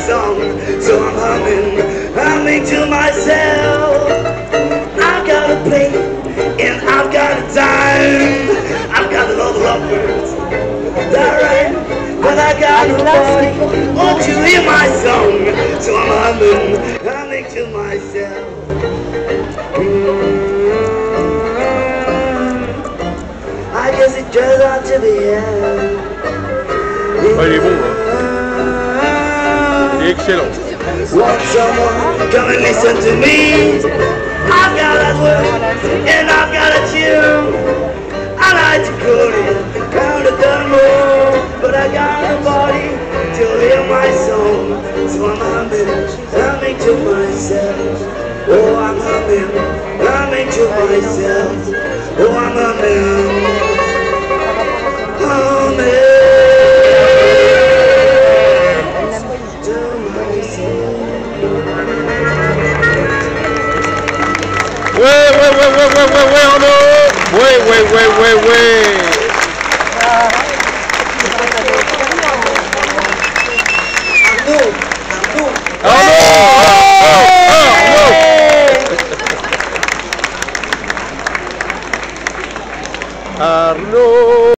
song, so I'm humming to myself. I've got a plate and I've got a dime. I've got a lot of lovebirds, that right? But I got nobody. Won't you hear my song? So I'm humming to myself. I guess it turns out to be hell. Ouais, il est bon, hein. Il est excellent. Want someone come and listen to me? I've got a word and I've got a tune. I like to call it round the demo, but I got nobody to hear my song. So I'm humming to myself. Oh, I'm humming to myself. Oh, I'm humming. Ouais, Arnaud. Ouais.